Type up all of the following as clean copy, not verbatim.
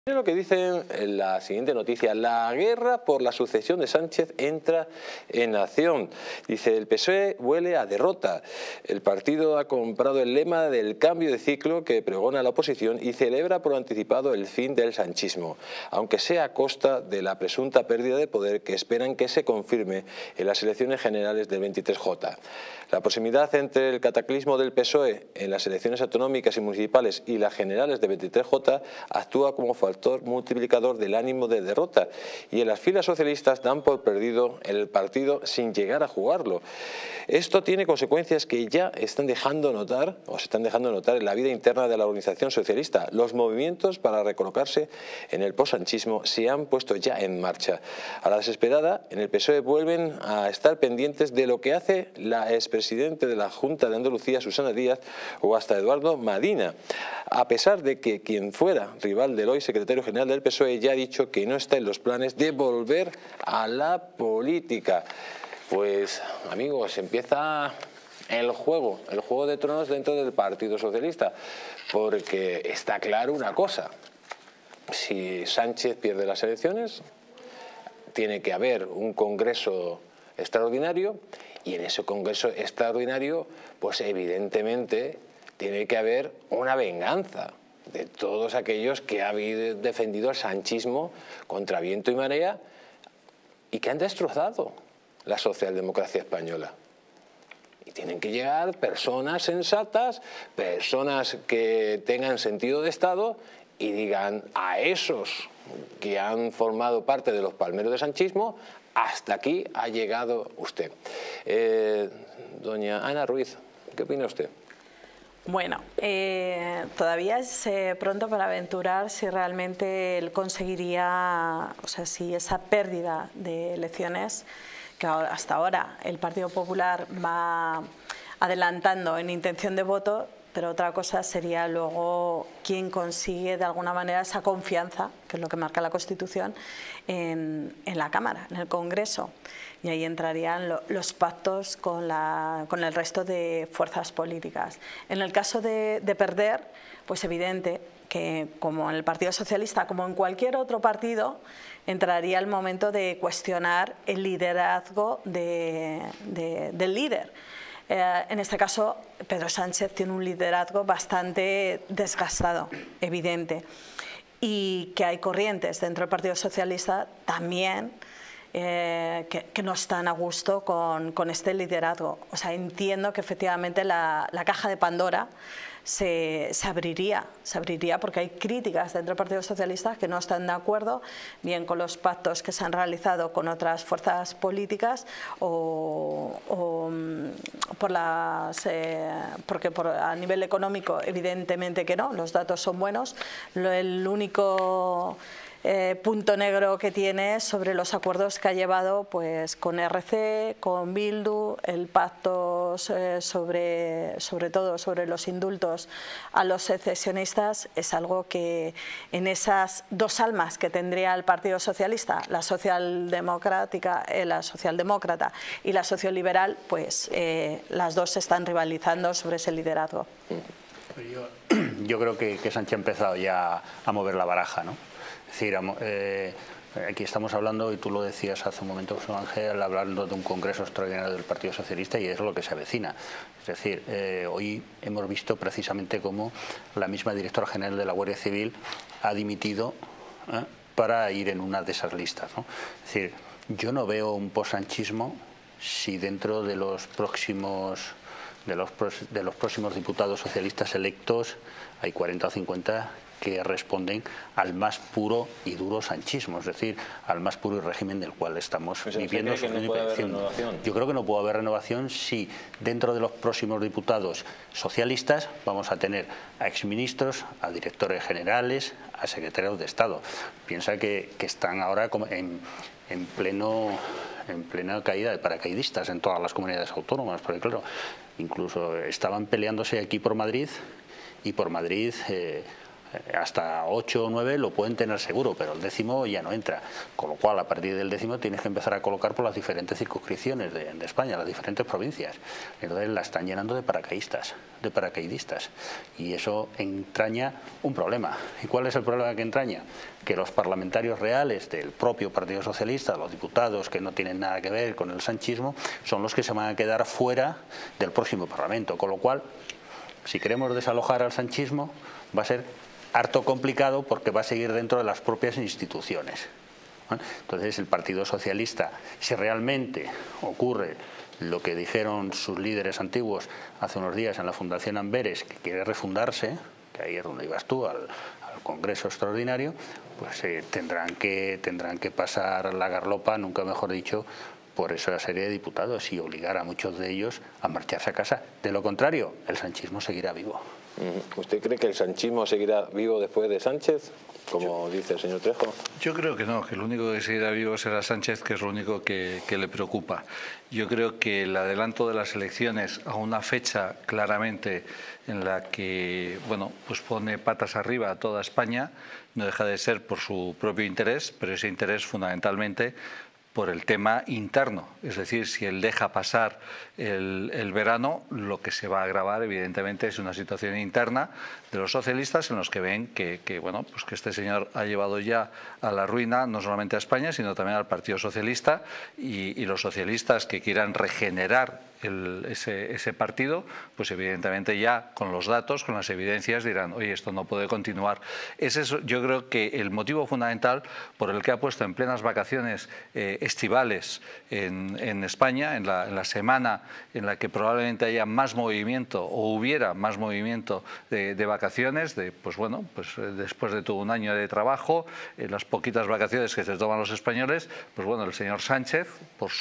Mira lo que dicen en la siguiente noticia: la guerra por la sucesión de Sánchez entra en acción. Dice, el PSOE huele a derrota. El partido ha comprado el lema del cambio de ciclo que pregona la oposición y celebra por anticipado el fin del sanchismo, aunque sea a costa de la presunta pérdida de poder que esperan que se confirme en las elecciones generales del 23J. La proximidad entre el cataclismo del PSOE en las elecciones autonómicas y municipales y las generales del 23J actúa como factor multiplicador del ánimo de derrota, y en las filas socialistas dan por perdido el partido sin llegar a jugarlo. Esto tiene consecuencias que ya están dejando notar, o se están dejando notar en la vida interna de la organización socialista. Los movimientos para recolocarse en el posanchismo se han puesto ya en marcha. A la desesperada, en el PSOE vuelven a estar pendientes de lo que hace la expresidente de la Junta de Andalucía, Susana Díaz, o hasta Eduardo Madina, a pesar de que quien fuera rival del hoy secretario general del PSOE ya ha dicho que no está en los planes de volver a la política. Pues, amigos, empieza el juego de tronos dentro del Partido Socialista, porque está claro una cosa: si Sánchez pierde las elecciones, tiene que haber un congreso extraordinario, y en ese congreso extraordinario, pues evidentemente tiene que haber una venganza de todos aquellos que han defendido el sanchismo contra viento y marea y que han destrozado la socialdemocracia española. Y tienen que llegar personas sensatas, personas que tengan sentido de Estado, y digan a esos que han formado parte de los palmeros de sanchismo: hasta aquí ha llegado usted. Doña Ana Ruiz, ¿qué opina usted? Bueno, todavía es pronto para aventurar si realmente él conseguiría, o sea, si esa pérdida de elecciones que hasta ahora el Partido Popular va adelantando en intención de voto, pero otra cosa sería luego quién consigue de alguna manera esa confianza, que es lo que marca la Constitución, en la Cámara, en el Congreso. Y ahí entrarían los pactos con el resto de fuerzas políticas. En el caso de perder, pues evidente que como en el Partido Socialista, como en cualquier otro partido, entraría el momento de cuestionar el liderazgo del líder. En este caso, Pedro Sánchez tiene un liderazgo bastante desgastado, evidente, y que hay corrientes dentro del Partido Socialista también que no están a gusto con este liderazgo. O sea, entiendo que efectivamente la caja de Pandora se abriría porque hay críticas dentro del Partido Socialista que no están de acuerdo bien con los pactos que se han realizado con otras fuerzas políticas o porque a nivel económico evidentemente que no, los datos son buenos. El único punto negro que tiene sobre los acuerdos que ha llevado pues con RC, con Bildu, el pacto sobre todo sobre los indultos a los secesionistas, es algo que en esas dos almas que tendría el Partido Socialista, la socialdemócrata y la socioliberal, pues las dos están rivalizando sobre ese liderazgo. Yo creo que Sánchez ha empezado ya a mover la baraja, ¿no? Es decir, aquí estamos hablando, y tú lo decías hace un momento, José Ángel, hablando de un congreso extraordinario del Partido Socialista, y es lo que se avecina. Es decir, hoy hemos visto precisamente cómo la misma directora general de la Guardia Civil ha dimitido para ir en una de esas listas, ¿no? Es decir, yo no veo un posanchismo si dentro de los próximos diputados socialistas electos hay 40 o 50 que responden al más puro y duro sanchismo, es decir, al más puro régimen del cual estamos viviendo. Yo creo que no puede haber renovación si dentro de los próximos diputados socialistas vamos a tener a exministros, a directores generales, a secretarios de Estado. Piensa que están ahora en plena caída de paracaidistas en todas las comunidades autónomas, porque claro, incluso estaban peleándose aquí por Madrid, y por Madrid hasta 8 o 9 lo pueden tener seguro, pero el 10º ya no entra, con lo cual a partir del 10º tienes que empezar a colocar por las diferentes circunscripciones de España, las diferentes provincias. Entonces la están llenando de paracaidistas, y eso entraña un problema. ¿Y cuál es el problema que entraña? Que los parlamentarios reales del propio Partido Socialista, los diputados que no tienen nada que ver con el sanchismo, son los que se van a quedar fuera del próximo Parlamento, con lo cual, si queremos desalojar al sanchismo, va a ser harto complicado porque va a seguir dentro de las propias instituciones. Entonces el Partido Socialista, si realmente ocurre lo que dijeron sus líderes antiguos hace unos días en la Fundación Amberes, que quiere refundarse, que ahí es donde ibas tú, al Congreso Extraordinario, pues tendrán que pasar la garlopa, nunca mejor dicho, por esa serie de diputados y obligar a muchos de ellos a marcharse a casa. De lo contrario, el sanchismo seguirá vivo. ¿Usted cree que el sanchismo seguirá vivo después de Sánchez, como dice el señor Trejo? Yo creo que no, que el único que seguirá vivo será Sánchez, que es lo único que le preocupa. Yo creo que el adelanto de las elecciones a una fecha claramente en la que, bueno, pues pone patas arriba a toda España, no deja de ser por su propio interés, pero ese interés fundamentalmente por el tema interno, es decir, si él deja pasar el verano, lo que se va a agravar evidentemente es una situación interna de los socialistas en los que ven que bueno, pues que este señor ha llevado ya a la ruina no solamente a España, sino también al Partido Socialista, y los socialistas que quieran regenerar ese partido, pues evidentemente ya con los datos, con las evidencias dirán, oye, esto no puede continuar. Yo creo que el motivo fundamental por el que ha puesto en plenas vacaciones estivales en España, en la semana en la que probablemente haya más movimiento o hubiera más movimiento de vacaciones, pues bueno, pues después de todo un año de trabajo, las poquitas vacaciones que se toman los españoles, pues bueno, el señor Sánchez, por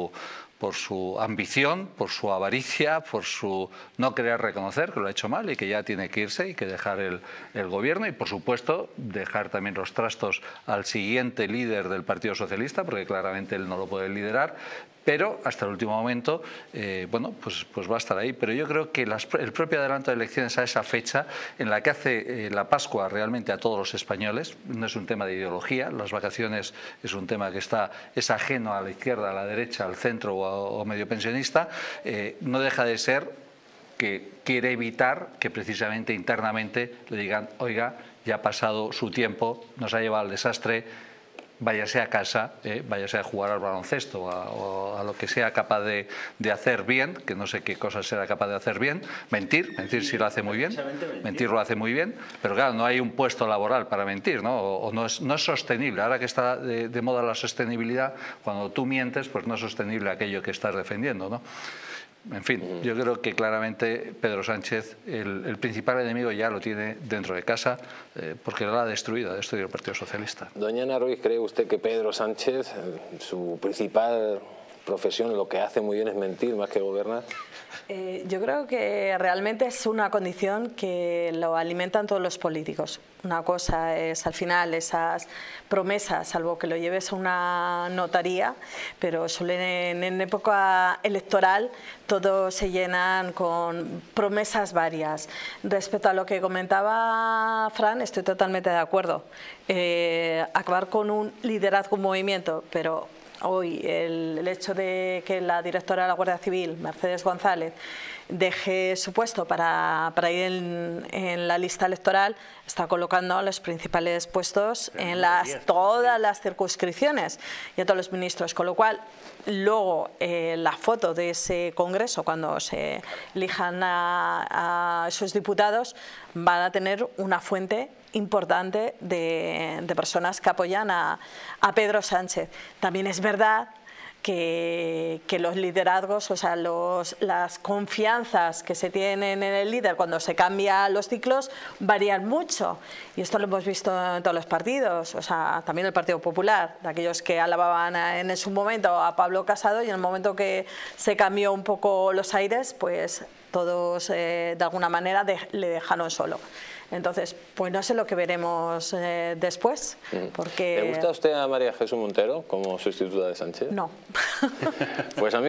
su ambición, por su avaricia, por su no querer reconocer que lo ha hecho mal y que ya tiene que irse y que dejar el gobierno, y por supuesto dejar también los trastos al siguiente líder del Partido Socialista, porque claramente él no lo puede liderar, pero hasta el último momento, bueno, pues va a estar ahí. Pero yo creo que el propio adelanto de elecciones a esa fecha, en la que hace la Pascua realmente a todos los españoles, no es un tema de ideología, las vacaciones es un tema que es ajeno a la izquierda, a la derecha, al centro o medio pensionista, no deja de ser que quiere evitar que precisamente internamente le digan, oiga, ya ha pasado su tiempo, nos ha llevado al desastre, váyase a casa, váyase a jugar al baloncesto o a lo que sea capaz de hacer bien, que no sé qué cosas será capaz de hacer bien. Mentir sí lo hace muy bien, mentir lo hace muy bien, pero claro, no hay un puesto laboral para mentir, ¿no? O no es sostenible. Ahora que está de moda la sostenibilidad, cuando tú mientes, pues no es sostenible aquello que estás defendiendo, ¿no? En fin, yo creo que claramente Pedro Sánchez, el principal enemigo ya lo tiene dentro de casa, porque lo ha destruido el Partido Socialista. Doña Ana Ruiz, ¿cree usted que Pedro Sánchez, su principal profesión, lo que hace muy bien es mentir más que gobernar? Yo creo que realmente es una condición que lo alimentan todos los políticos. Una cosa es al final esas promesas, salvo que lo lleves a una notaría, pero suelen en época electoral todos se llenan con promesas varias. Respecto a lo que comentaba Fran, estoy totalmente de acuerdo. Acabar con un liderazgo, un movimiento, pero hoy el hecho de que la directora de la Guardia Civil, Mercedes González, deje su puesto para ir en la lista electoral, está colocando a los principales puestos en todas las circunscripciones y a todos los ministros, con lo cual luego la foto de ese congreso, cuando se elijan a esos diputados, van a tener una fuente importante de personas que apoyan a Pedro Sánchez. También es verdad que los liderazgos, o sea, las confianzas que se tienen en el líder cuando se cambian los ciclos varían mucho, y esto lo hemos visto en todos los partidos, o sea, también el Partido Popular, de aquellos que alababan en su momento a Pablo Casado, y en el momento que se cambió un poco los aires, pues todos de alguna manera le dejaron solo. Entonces, pues no sé lo que veremos después, porque... ¿Le gusta a usted a María Jesús Montero como sustituta de Sánchez? No. Pues a mí